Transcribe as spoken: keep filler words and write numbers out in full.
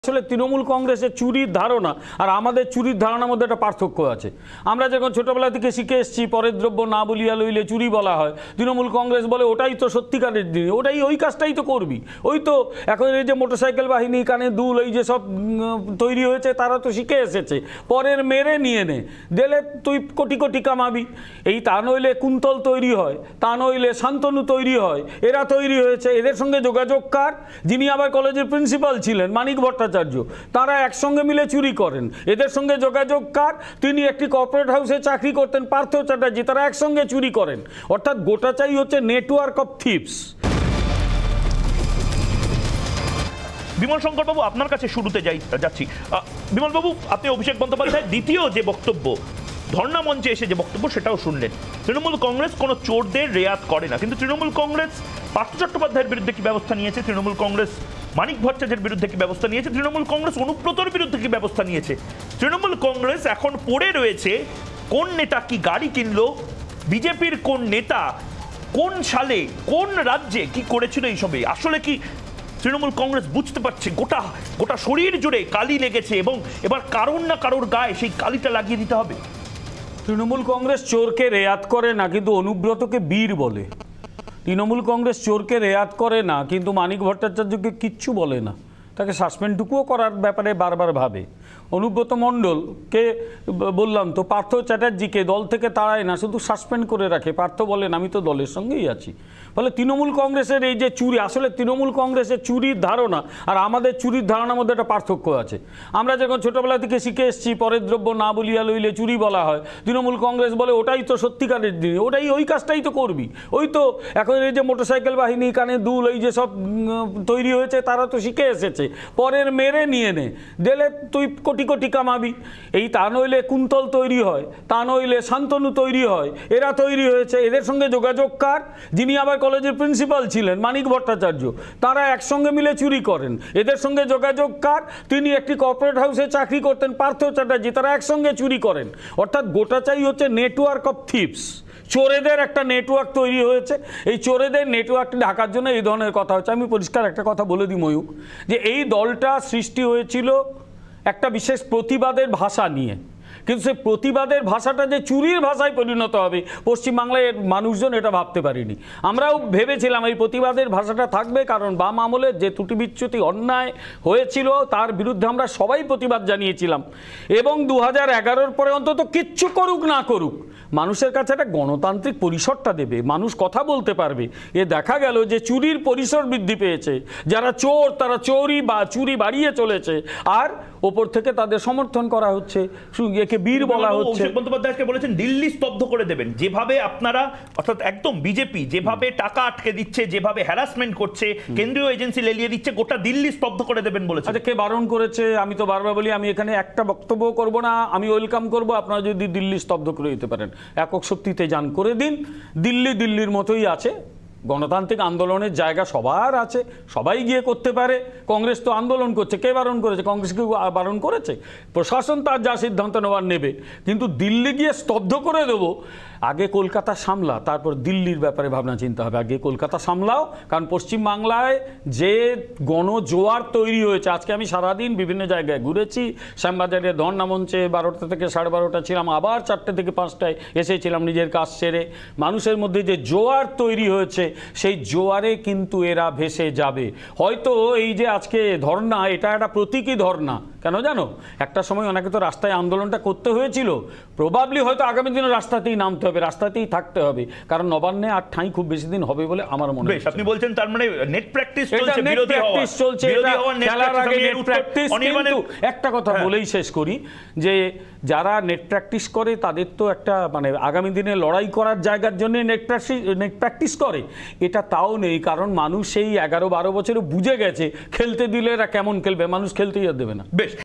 আসলে তৃণমূল কংগ্রেসের চুরির ধারণা আর আমাদের চুরির ধারণার মধ্যে একটা পার্থক্য আছে। আমরা যখন ছোটবেলা থেকে শিখে এসেছি পরের দ্রব্য না বলিয়া লইলে চুরি বলা হয়, তৃণমূল কংগ্রেস বলে ওটাই তো সত্যিকারের দিন, ওটাই ওই কাজটাই তো করবি। ওই তো এখন এই যে মোটরসাইকেল বাহিনী, কানে দুল, এই যে সব তৈরি হয়েছে তারা তো শিখে এসেছে পরের মেরে নিয়ে নে দিলে তুই কোটি কোটি কামাবি। এই তা নইলে কুন্তল তৈরি হয়, তা নইলে শান্তনু তৈরি হয়, এরা তৈরি হয়েছে। এদের সঙ্গে যোগাযোগ কার? যিনি আবার কলেজের প্রিন্সিপাল ছিলেন মানিক ভট্টাচার্য, তারা একসঙ্গে মিলে চুরি করেন। এদের সঙ্গে যোগাযোগ কার? তিনি একটি কর্পোরেট হাউসে চাকরি করতেন, পার্থ চ্যাটার্জি, তারা একসঙ্গে চুরি করেন। অর্থাৎ গোটাচাই হচ্ছে নেটওয়ার্ক অফ থিপস। বিমল শঙ্কর বাবু, আপনার কাছে শুরুতে যাই যাচ্ছি। বিমল বাবু, আপনি অভিষেক বন্দ্যোপাধ্যায়ের দ্বিতীয় যে বক্তব্য, ধর্ণা মঞ্চে এসে যে বক্তব্য, সেটাও শুনলেন। তৃণমূল কংগ্রেস কোনো চোরদের রেয়াত করে না, কিন্তু তৃণমূল কংগ্রেস পার্থ চট্টোপাধ্যায়ের বিরুদ্ধে কি ব্যবস্থা নিয়েছে? তৃণমূল কংগ্রেস মানিক ভট্টাচার্যের বিরুদ্ধে কি ব্যবস্থা নিয়েছে? তৃণমূল কংগ্রেস অনুব্রতর বিরুদ্ধে কি ব্যবস্থা নিয়েছে? তৃণমূল কংগ্রেস এখন পড়ে রয়েছে কোন নেতা কি গাড়ি কিনলো, বিজেপির কোন নেতা কোন সালে কোন রাজ্যে কি করেছিল, এইসবে আসলে কি তৃণমূল কংগ্রেস বুঝতে পারছে গোটা গোটা শরীর জুড়ে কালি লেগেছে এবং এবার কারোর না কারোর গায়ে সেই কালিটা লাগিয়ে দিতে হবে? তৃণমূল কংগ্রেস চোরকে রেয়াত করে না, কিন্তু অনুব্রতকে বীর বলে। তৃণমূল কংগ্রেস চোরকে রেয়াত করে না, কিন্তু মানিক ভট্টাচার্যকে কিচ্ছু বলে না, তাকে সাসপেন্ডটুকুও করার ব্যাপারে বারবার ভাবে। অনুব্রত মণ্ডলকে বললাম তো, পার্থ চ্যাটার্জিকে দল থেকে তাড়ায় না, শুধু সাসপেন্ড করে রাখে। পার্থ বলেন আমি তো দলের সঙ্গেই আছি। ফলে তৃণমূল কংগ্রেসের এই যে চুরি, আসলে তৃণমূল কংগ্রেসের চুরির ধারণা আর আমাদের চুরির ধারণার মধ্যে একটা পার্থক্য আছে। আমরা যখন ছোটবেলা থেকে শিখে এসেছি পরের দ্রব্য না বলিয়া লইলে চুরি বলা হয়, তৃণমূল কংগ্রেস বলে ওটাই তো সত্যিকারের দিন, ওটাই ওই কাজটাই তো করবি। ওই তো এখন এই যে মোটরসাইকেল বাহিনী, কানে দুল, এই যে সব তৈরি হয়েছে তারা তো শিখে এসেছে পরের মেরে নিয়ে নে দিলে তুই কোটি কোটি কামাবি। এই তা নইলে কুন্তল তৈরি হয়, তা নইলে শান্তনু তৈরি হয়, এরা তৈরি হয়েছে। এদের সঙ্গে যোগাযোগ কার? যিনি আবার কলেজের প্রিন্সিপাল ছিলেন মানিক ভট্টাচার্য, তারা একসঙ্গে মিলে চুরি করেন। এদের সঙ্গে যোগাযোগ কার? তিনি একটি কর্পোরেট হাউসে চাকরি করতেন, পার্থ চ্যাটার্জি, তারা একসঙ্গে চুরি করেন। অর্থাৎ গোটাচাই হচ্ছে নেটওয়ার্ক অফ থিপস। চোরেদের একটা নেটওয়ার্ক তৈরি হয়েছে। এই চোরেদের নেটওয়ার্কটি ঢাকার জন্য এই ধরনের কথা হচ্ছে। আমি পরিষ্কার একটা কথা বলে দিই ময়ূক, যে এই দলটা সৃষ্টি হয়েছিল একটা বিশেষ প্রতিবাদের ভাষা নিয়ে, কিন্তু সেই প্রতিবাদের ভাষাটা যে চুরির ভাষায় পরিণত হবে পশ্চিমবাংলায় মানুষজন এটা ভাবতে পারিনি। আমরাও ভেবেছিলাম এই প্রতিবাদের ভাষাটা থাকবে, কারণ বাম আমলের যে ত্রুটি বিচ্যুতি অন্যায় হয়েছিল তার বিরুদ্ধে আমরা সবাই প্রতিবাদ জানিয়েছিলাম। এবং দু হাজার এগারোর পরে অন্তত কিচ্ছু করুক না করুক, মানুষের কাছে একটা গণতান্ত্রিক পরিসরটা দেবে, মানুষ কথা বলতে পারবে। এ দেখা গেল যে চুরির পরিসর বৃদ্ধি পেয়েছে, যারা চোর তারা চোরি বা চুরি বাড়িয়ে চলেছে, আর ওপর থেকে তাদের সমর্থন করা হচ্ছে, একে বীর বলা হচ্ছে। অভিষেক বন্দ্যোপাধ্যায়কে বলেছেন দিল্লি স্তব্ধ করে দেবেন। যেভাবে আপনারা, অর্থাৎ একদম বিজেপি যেভাবে টাকা আটকে দিচ্ছে, যেভাবে হ্যারাসমেন্ট করছে, কেন্দ্রীয় এজেন্সি লেলিয়ে দিচ্ছে, গোটা দিল্লি স্তব্ধ করে দেবেন বলেছে। আচ্ছা, কে বারণ করেছে? আমি তো বারবার বলি আমি এখানে একটা বক্তব্য করব না, আমি ওয়েলকাম করব আপনারা যদি দিল্লি স্তব্ধ করে দিতে পারেন। একক শক্তিতে যান, করে দিন। দিল্লি দিল্লির মতোই আছে, গণতান্ত্রিক আন্দোলনের জায়গা সবার আছে, সবাই গিয়ে করতে পারে। কংগ্রেস তো আন্দোলন করছে, কে বারণ করেছে? কংগ্রেস কি বারণ করেছে? প্রশাসন তার যা সিদ্ধান্ত নেওয়ার নেবে, কিন্তু দিল্লি গিয়ে স্তব্ধ করে দেবো। আগে কলকাতা সামলা, তারপর দিল্লির ব্যাপারে ভাবনা চিন্তা হবে। আগে কলকাতা সামলাও, কারণ পশ্চিমবাংলায় যে গণজোয়ার তৈরি হয়েছে, আজকে আমি সারাদিন বিভিন্ন জায়গায় ঘুরেছি, শ্যামবাজারে ধর্ণা মঞ্চে বারোটা থেকে সাড়ে বারোটা ছিলাম, আবার চারটে থেকে পাঁচটায় এসেছিলাম নিজের কাজ সেরে। মানুষের মধ্যে যে জোয়ার তৈরি হয়েছে, সেই জোয়ারে কিন্তু এরা ভেসে যাবে। হয়তো এই যে আজকে ধর্ণা, এটা একটা প্রতীকী ধর্ণা। কেন জানো? একটা সময় ওনাকে তো রাস্তায় আন্দোলনটা করতে হয়েছিল, প্রবাবলি হয়তো আগামী দিনে রাস্তাতেই নামতে হবে, রাস্তাতেই থাকতে হবে, কারণ নবান্নে আর ঠাঁই খুব বেশি দিন হবে বলে আমার মনে হয়। আপনি বলছেন তার মানে নেট প্র্যাকটিস চলছে, বিরোধী প্র্যাকটিস চলছে, খেলার আগে নেট প্র্যাকটিস। কিন্তু একটা কথা বলেই শেষ করি, যে যারা নেট প্র্যাকটিস করে তাদের তো একটা মানে আগামী দিনে লড়াই করার জায়গার জন্য নেট প্র্যাকটিস নেট প্র্যাকটিস করে, এটা তাও নেই। কারণ মানুষ সেই এগারো বারো বছরে বুঝে গেছে খেলতে দিলে এরা কেমন খেলবে, মানুষ খেলতেই আর দেবে না। বেশ।